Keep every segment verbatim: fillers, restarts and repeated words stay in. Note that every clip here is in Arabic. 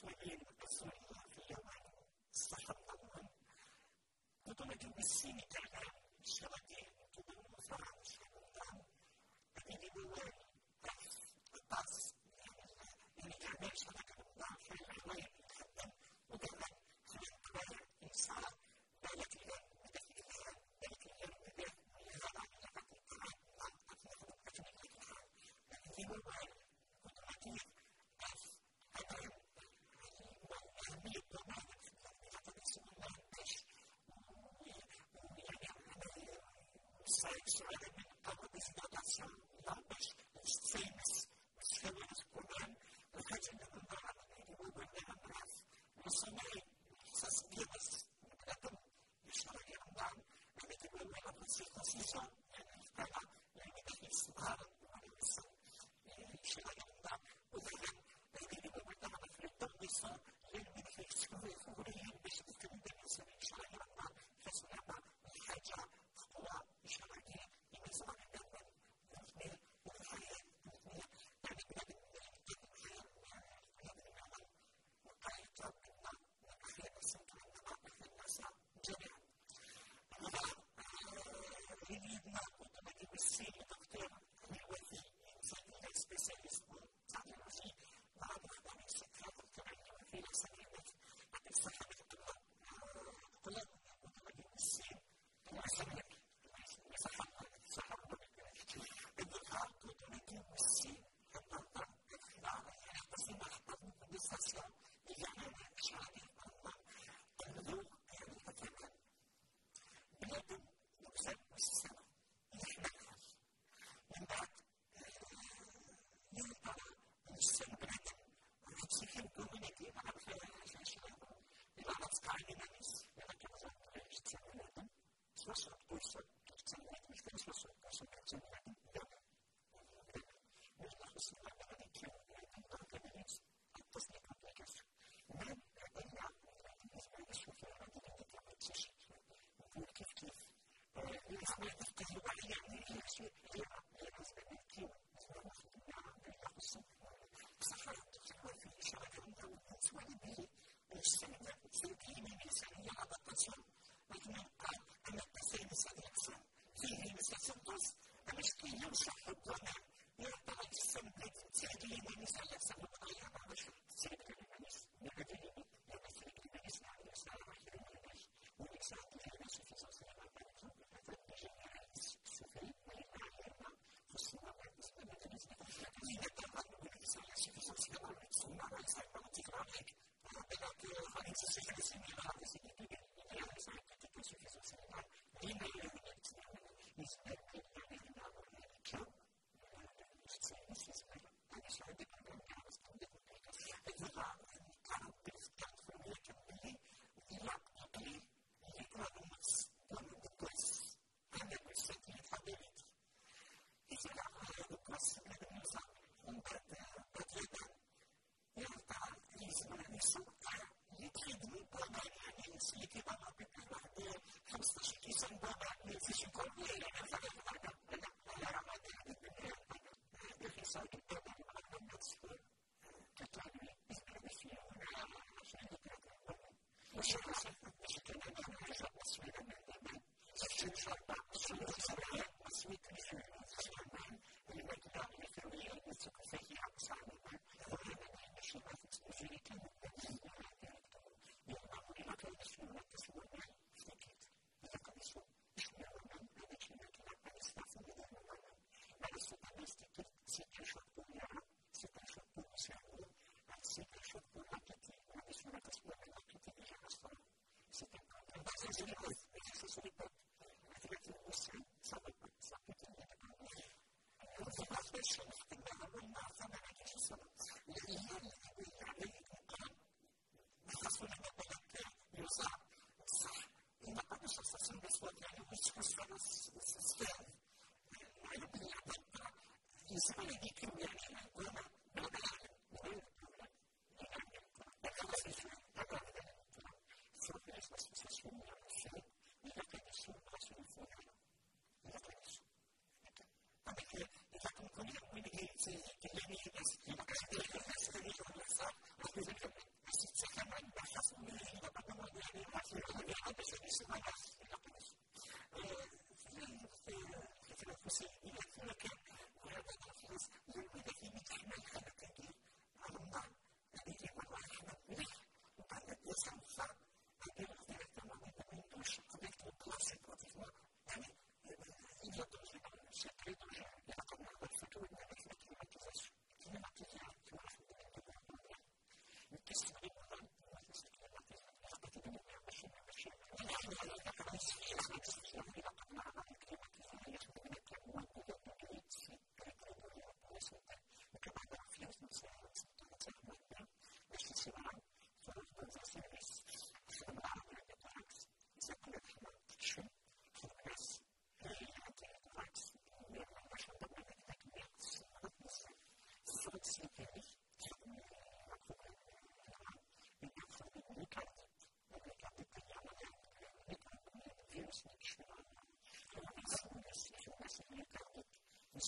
التصويرية التصويرية في اليوم الصحة الأول بطولة المسيني كان الشبكة بطولة المفاعل الشبكة أبيني بوالي الطاس يعني كان شبكة المضافة العملية المتقدم وكمان خلال قرار إنسان بالك اليوم بدأت اليوم بالك اليوم بدأت ويهانا لقد القرار ما أطلقوا أجمل الحال أبيني بوالي وتمكين أف أمام وأهمية ضمانة في التطبيقات الاسم الله بش ويعني السائق سؤال من قبل بزيادة لابش famous famous program وحاجة من المعرض اللي هو برنامج أمراض وصناعي إحساس بيبس مقدم يشتغل يعمل يعني تقول له أنا بصير خصيصا يعني أنا يعني ده إصدار وأنا بصير يشتغل يعمل وذلك يعني هو برنامج في التوظيف لأن في السكوية فوريين بس يمكن بالنسبة يشتغل يعمل فسنعمل حاجة خطوة يشتغل يمزع يعمل يعني والحياة يعني بلاد وقاية بالنار وأحيانا السنة والنار في الناس جميعا. يريدنا وتبدي بالسين دكتور الوثي إنسان إلى سبيسياليست وتعلمي بعض أخبار السكرات الطبيعية وفي الأسانيات عن الصحة الطبيعية الطلاب وتبدي بالسين الأسانيات الصحة الصحة الدكتور وتبدي بالسين الدكتور الخلال يحتسب أحباب بالساسية يعني شعبي الله الذوق يعني أتمنى بلاد مكسب والسنة يحملها من بعد يلقى السنة بلاد وتسيحين كومينيتي مع بخيرها الأشياء إذا نتقع لناس إذا كان زوج يشتغل سوسة بوسة تشتغل مش كان سوسة بوسة تشتغل يوم مش نخص الله بغني كيو يعني بغني ناس التصنيق أبليكاس من أدلع بالنسبة للشوفة هذه اللي تعمل تشيش نقول كيف كيف الإسماء التجربة يعني هي شيء هي بالنسبة للكيو بالنسبة للخطوة بالنقص صحيح تجربة في شغل أو سؤال به السنة سنتين من الإنسانية adaptation لكن قال أن التسعين سنة أحسن فيه مسلسل دوس المشكلة يمسح الضمان يعطى السنة تسعين من الإنسانية سنة مغيرة مع مشكلة تسعين من الناس يبدأ يبقى تسعين من الناس مع الإنسان واحد من الناس والإنسان من الناس في صوص العالم فبجميع السفين والعالم فالسنة بالنسبة للنسبة لنتعلم بالإنسان في صوص العالم السنة والإنسان والتكرار هيك ولكن خلينا نسجل سنين هذا سنين يعني ساعات تكتشف في صوص العالم لما يعني نسبة يعني نعمل الكون نسبة نسبة أنا شاهدت أن أنا أستخدم الوضع كانت بالذات في الملك اللي يقضي يقرأ النص ومن القص أنا قصتي الحضارية إذا هذا القص من النظام وبعد بدينا يرفع يسمع يسوق يتخدم بابا يعني يسلك بابا بكل خمسة كيسان بابا يفيش كل ولا نفعل هذا ولا ولا رماد هذا الدنيا هذا في صوت بابا على الناس كتابي بسم الله عشان يتكلم مش مش مش كنا نعمل حساب مسؤول من الدم عشان شرطة مسؤول صراحة مسؤول كل مسؤول اللي ما كنا نسويه نسوق فيه أقصى من وهذا الشيء ما في كان يوم ما كان مسؤول مسؤول فكرة إذا كان مسؤول مسؤول هذا الشيء ما كان نستعمل منه ما نستعمل استكت سكر شرطة سكر شرطة مسؤول سكر شرطة أكيد ما مسؤول مسؤول أكيد إذا أصلا سكر بس يجري بس يجري بس أكيد مسؤول سبب سبب وفي بعض الشيء احتمال والله فما عنديش السبب لأن يعني مقام بحصل أن بلد يوزع صح إن كل شخص بس يعني مش خصوص السيستم يعني بالعادة يسمى لديك يعني وما بلد العالم وين يعني بلد الشيء بلد سوف يسمى سوسيشن يعني الشيء إذا كان الشيء رسول فوق إذا كان الشيء إذا كان كل يوم من هي زي كلام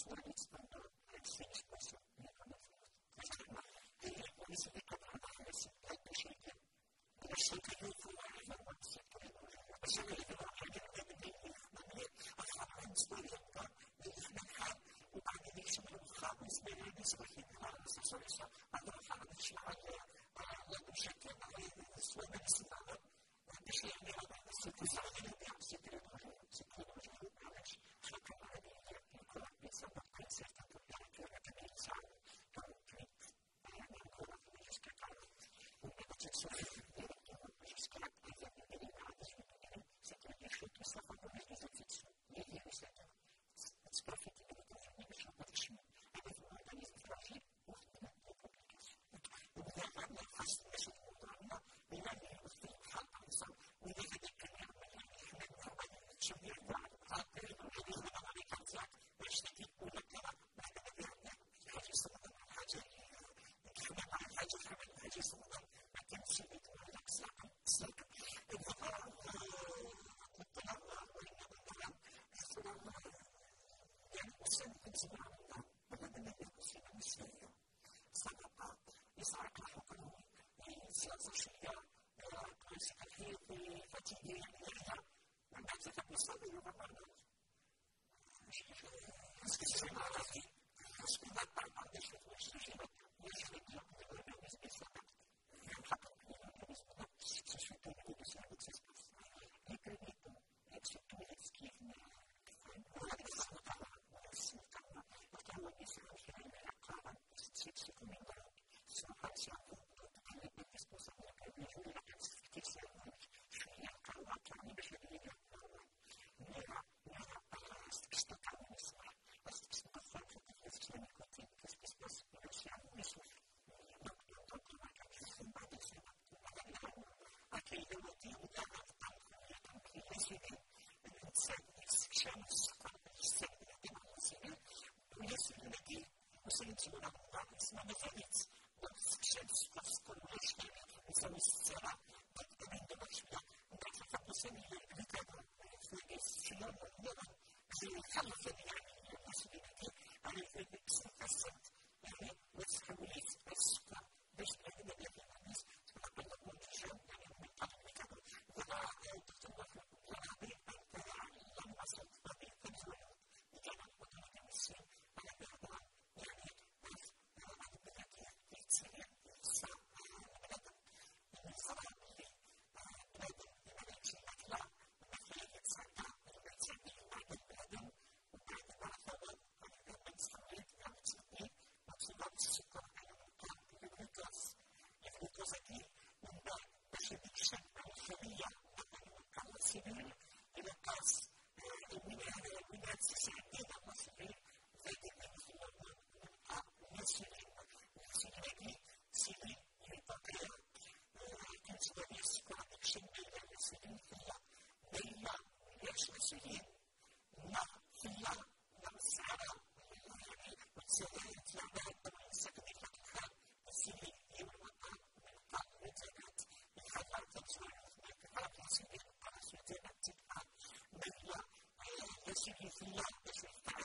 usuarios cuando se expresa la información. Polisi wykonana jest najpóźniejszym. Rozszerzenie informacji, które rozszerzenie informacji, a chwaląc pojęcia, mieliśmy upadliśmy w chały zmieniony swoich stosunków, a dochwaliśmy, ale duszecie słowa sygnałem, dzisiaj nie mamy sytuacji, jak sytuacji, sytuacji, ale przekonanie, jako jest sama koncepcja, która jest significa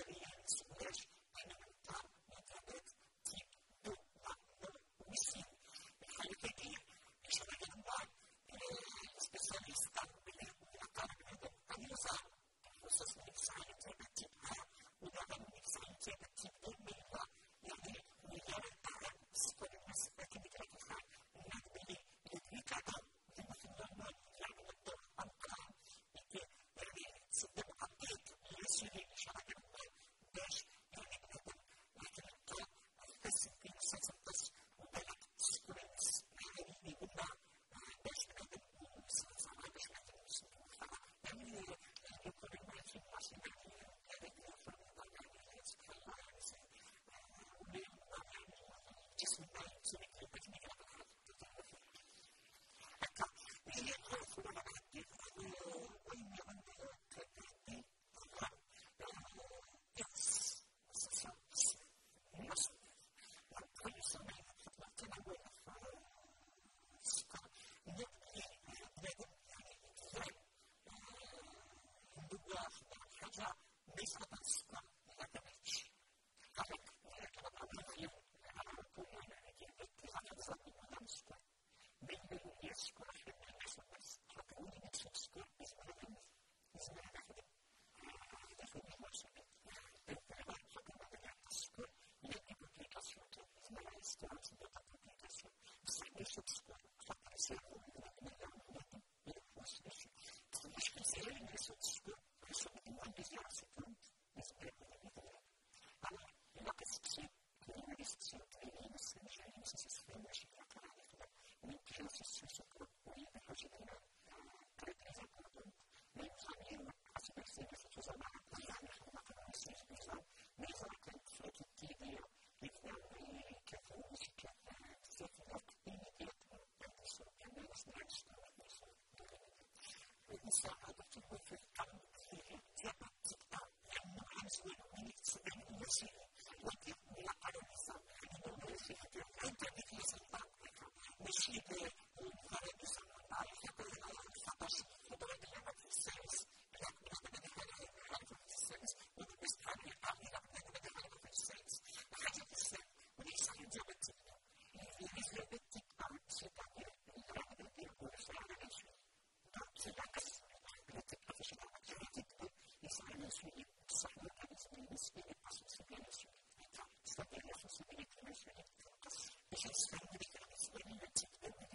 subscore, fortalecendo o melhor momento e o suficiente. Acho que se ele subscore, isso é muito entusiasmante, mas é muito bom. Agora, uma coisa que uma discussão treina, seja em sistemas de trabalho, nem que esse sistema corrida ajuda a representar tudo, nem família, as pessoas que usam a palavra, uma conversação, mesmo a quantidade de vídeo, que não é que a música, se for imediato, a pessoa é menos grande do que a pessoa. Isso é algo que você está se a participar, é uma razão, uma situação, porque uma paralisação, não é esse que eu ainda me fiz em parte, mas se é uma paralisação, a representação de fatos, o problema de vocês, a comunidade de realidade de vocês, o que está ali, a comunidade de realidade de vocês, a razão de ser, o mensagem diabético, e eles repetem a ansiedade, e a realidade de vocês, então, se dá assim, ele tem que fechar a diabético, e sai no suíno, sai no cabeço, e espelha a sociedade, então, está bem a sociedade, a sociedade, e já está no mercado, se ele não tem que ter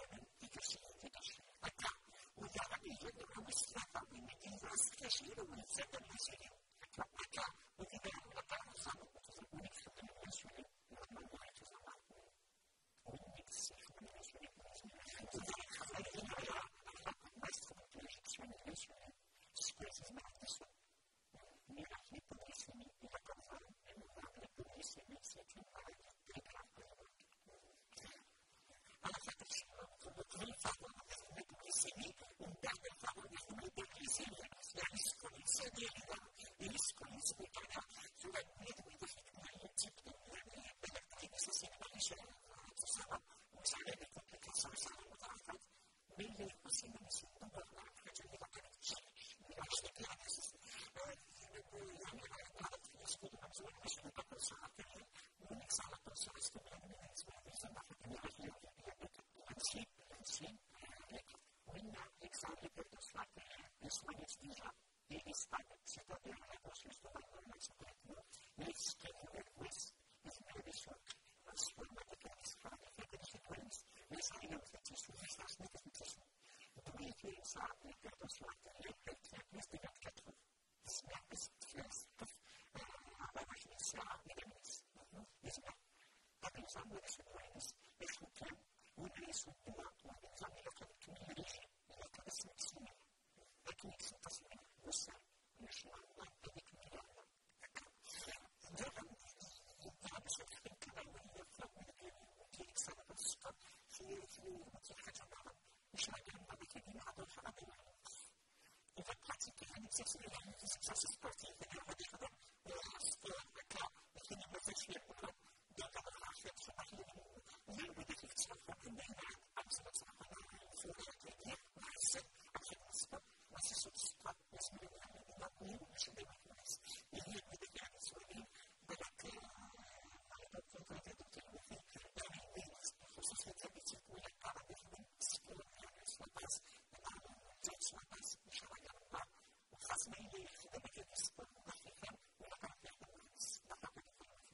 acá, o diabético é uma estrada, uma medidas que ajuda a ser insulina. Acá, o que é uma paralisação, o mix de insulina, não é que se chama o mix de insulina. Então, a gente vai mais complexo de insulina, as coisas mais disso. Mira, a hipoglicemia e a causal é uma hipoglicemia secundária de grave. Ela vai deixar como quem fala da hipoglicemia, um dado fala da hipoglicemia, e a escolha dele, ele escolhe explicar sobre a mesma dificuldade do tipo de mulher, pela que você se imagina, você sabe, você sabe de complicações, sabe o que ela faz, bem bem possível, você não vai lá, porque a gente vai ter que eu acho que é isso. A minha verdade, eu escuto mais uma vez que a pessoa tem uma sala de pessoas que me administram, isso é uma primeira Sim, sim, uma exame de desfate, isso é desde ele está se tornando a construção da normativa, mas que não é mais, mas não é isso, as formas de que eles fazem, é que eles se tornam, mas aí não é isso, mas faz muita função. Então, ele que ele sabe, que a pessoa tem, ele tem que ter mais de que aquilo, isso é mais físico, a mais inicial, digamos, isso é, a pensar muito sobre isso, isso que é isso do lado da família que tu me dirige e a cabeça de cima. É que isso está sendo você, no final, não é de que me leva. Então, a pessoa que tem que dar uma linha para o que ele sabe da sua que ele que ele chamava o chamado uma determinada chamada. Então, praticamente, se você olhar no sucesso esportivo, ele vai deixar o resto daquela, daquele movimento daquela raça de chamada. Lembra da que você vai aprender a observação da fotografia, mas a relação, mas isso está nesse momento da minha mais. E ele me deu a sua linha para que a vontade do que eu vi, eu me dei as pessoas que também se cuidam para defender se colocar na sua base, na sua base, e chamar a o faz bem dele, que também tem que se pôr na frente, na parte da mais, na parte da mais.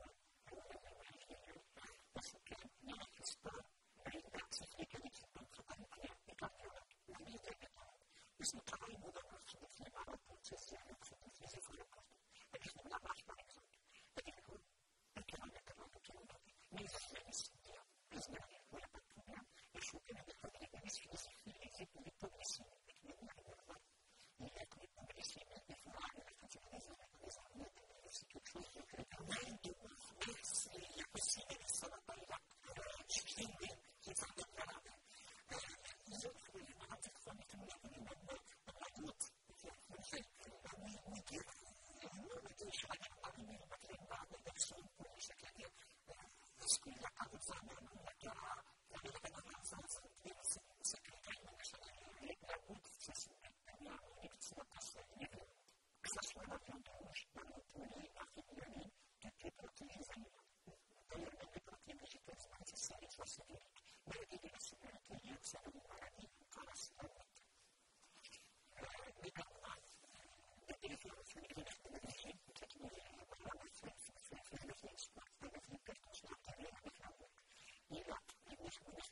Não é que está ainda significa que não se pode ter e campeonato na vida inteira. Isso não trabalha muda muito no final, pode ser se não for preciso for posto. É que não dá mais para isso. É que não é que não é que não é que não é. Mas às vezes, mas não é não é para problema. Eu acho que não é para problema. Isso que se fez e por hipocrisia. É que não é normal. E é por hipocrisia. E por lá, eu estou te dizendo, mas a minha tendência que eu sou eu creio que não é do mas é possível que só não vai lá. Entender que vai declarar. E eu fui uma forma que não é uma adulta, não sei, não me quero, não me deixo a menina para treinar, não deve ser um polícia que é escolher a casa dos alunos, naquela, naquela organização, que você secretário da nacionalidade, é muito difícil, é uma universitação livre, essa forma de hoje, para não punir a família do que proteger a família. Então, eu não me protejo de todos os mais sérios da seguinte, não é de graça, não é de graça, não é de maravilha, o cara se dá muito. Legal, lá, depois eu fui de graça, eu me disse, que aqui não é uma palavra, foi uma frente, foi uma frente, foi uma frente, foi uma frente, foi uma frente, foi uma frente, e lá, eu me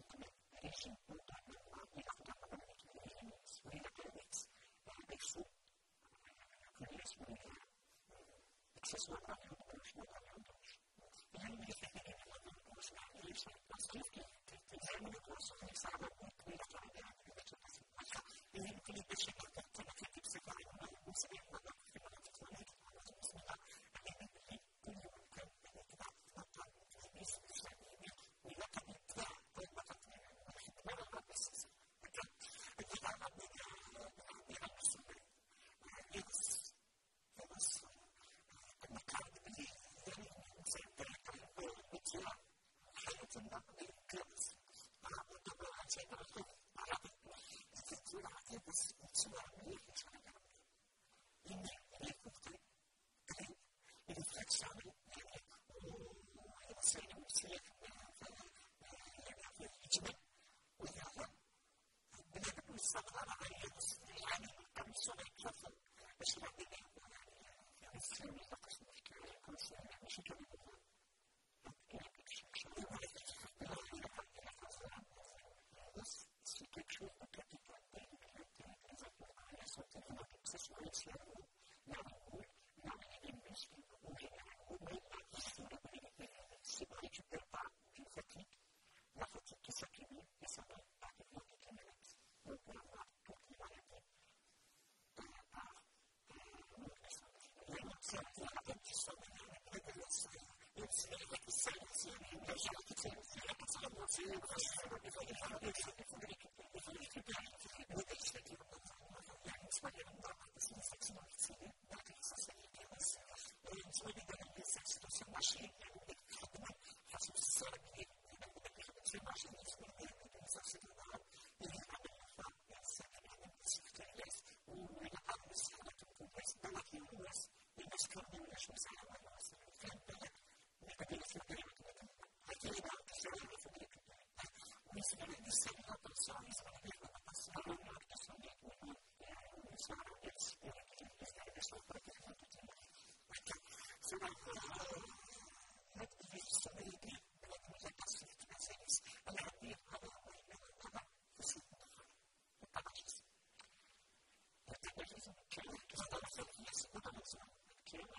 processo de trabalho dos trabalhadores. E aí, os navios, as que fizeram o curso, pensavam muito em trabalhar, e ele queria deixar que toda a gente que se vai no cinema, na primeira planeta, no cinema, a gente tem um campo que dá uma parte de isso, e dá para entrar, para uma parte de primeira decisão. Então, eu dava a minha missão. Eles, eles, como carne de ele, sempre para tirar, aí eu tenho uma coisa que eles, para o que eu achei para o para tirar, eles tirar a minha responsabilidade. E nem porque ele flexiona, ele se anuncia, ele ritmo, o erro, ele não sabe nada, eles não sabem o que fazer. Mas se não tem nenhuma, ele se usa para se mostrar, como se ele não se quer mudar. Porque ele vai fazer mas se tu tiver um capitão dele, ele tem que fazer só tem uma processuação, não não é linguística, o meio da mistura dele, se vai te tentar, isso aqui, na foto que isso aqui, isso aqui, tá de volta de minutos. Não vai lá, tudo que vai aqui. Eu não sei nada disso, eu sei que sai assim, eu já que sei que é que sai você, você vai falar isso, eu vou eu vou explicar, eu vou deixar aqui uma história não dá para assim, se não se dá que isso seja que elas eles vão lidar com essa situação machine, eu não faço sangue, você imagina isso, eu não sei se não ele também fala essa questão o mercado inicial que acontece pela que umas e nas caminhas não saem mais nossa, então aquele futuro aquele não que será o futuro o ensino de ser uma pessoa isso é uma pessoa uma pessoa uma pessoa isso é pessoa para que não tem então se não muito difícil também de para que já passe que vocês ela é a assim tá isso até mesmo que que já estava fazendo isso outra noção que é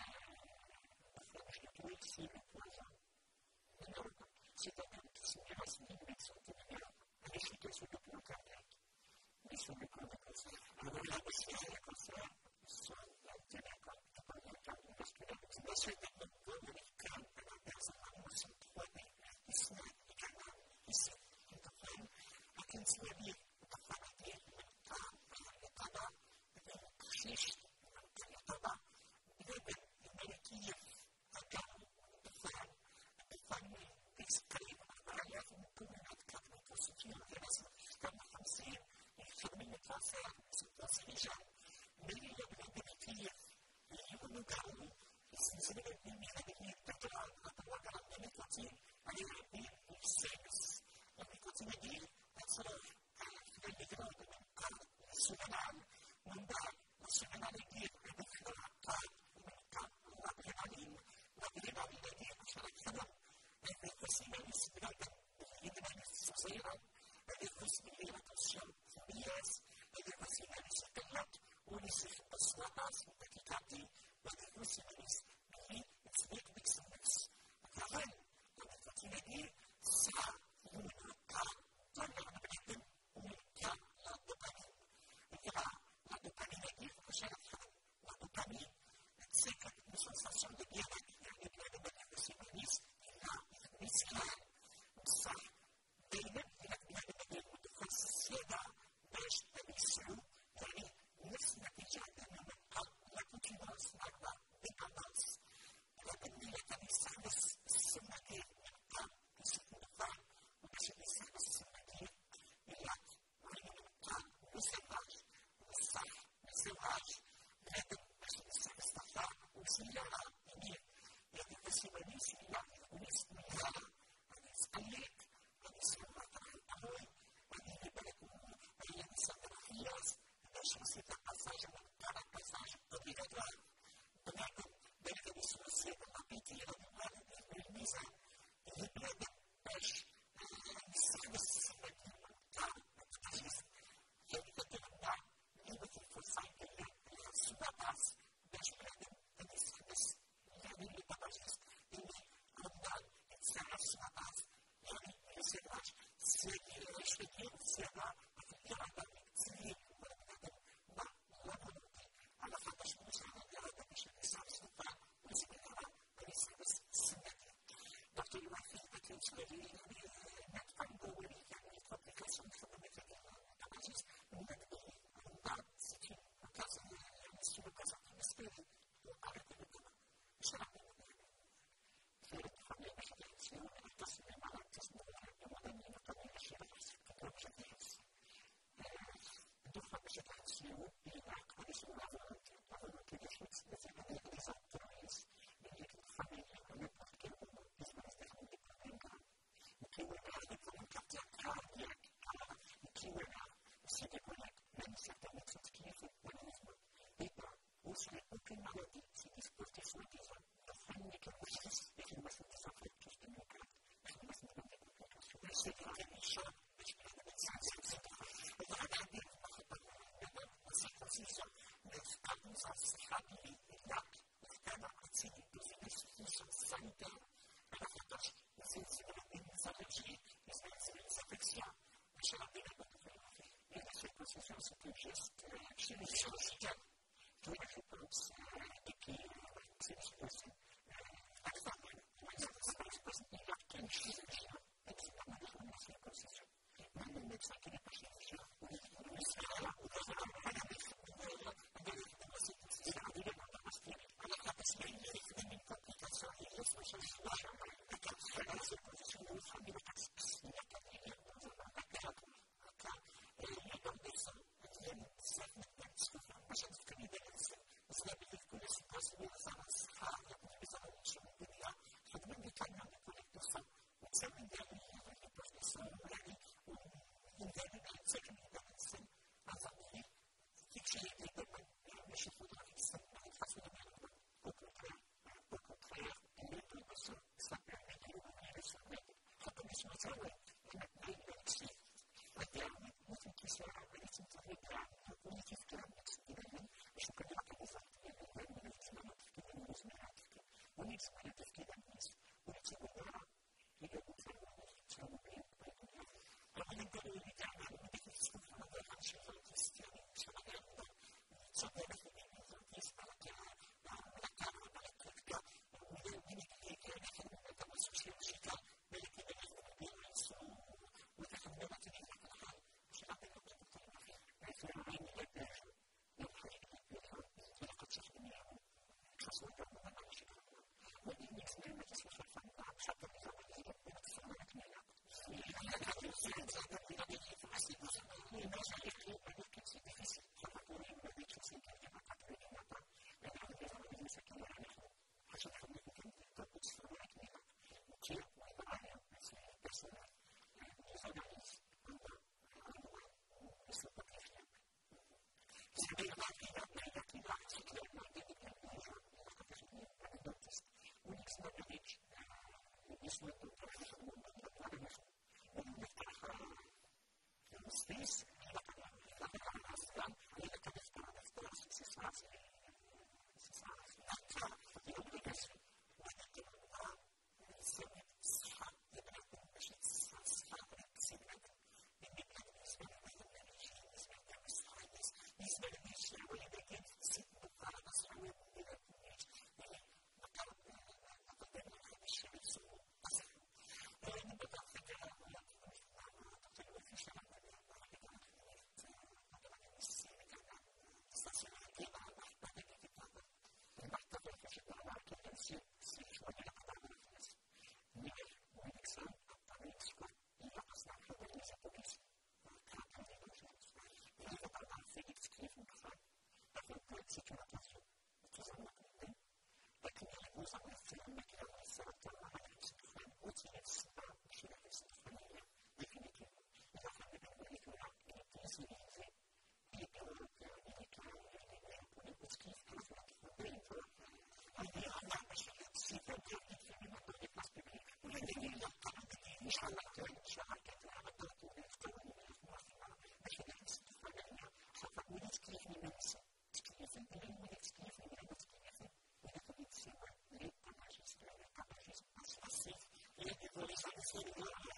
muito simples, melhor se também se é assim, isso é melhor, a gente tem que ser pelo caminho. Isso me conta que você, agora eu sei que você só não tem a conta para o caminho das crianças. Se você tem um plano de campo para essa formação que vai bem, isso não é canal, isso é então, aqui em cima de uma forma de montar, de trabalhar, de persistir, de trabalhar, e de aqui, então, family explain I have a permanent capital security as a system of saying if you mean it was a situation, maybe you have been here, you will look at it, since you have been having it better on the one that I'm going to continue, and you have been with service. And we continue again, and so I make it out of the car, Sudan, Mumbai, Sudan again, and the Sudan time, not the money, not the money that you have. E così mi è ispirata in società, e così mi è la famiglie, e così mi è ispirata unisif personas, peticati, e così mi è ispirata di service. Avem, come continua di sa unità, torna a vedere unità la dopamina. E la la dopamina di cosa fa? La dopamina è una sensazione di piacere, di piacere di sentirsi Islam, صح دائما يبدأ بالخاصية باش تبيسوا يعني نفس النتيجة من قبل لكن في ناس مرة بقناص لكن هي تبيسوا بس السنة من قبل بسنة قبل وباش تبيسوا بس السنة إلا وين من قبل مسواج صح مسواج لكن باش تبيسوا استغفار وسيارة يعني يعني بس يبنيش الله ونسمي الله ونسألك ونسمع الأمر ونبلغ ونسمع الخياس ونشوف الباساج من الباساج obrigatório. Portanto, dentro disso você não pedir a memória do mizan e repreender as lições de montar a justiça. Ele vai ter uma livre de força e a sua base das prendas e lições Thank you.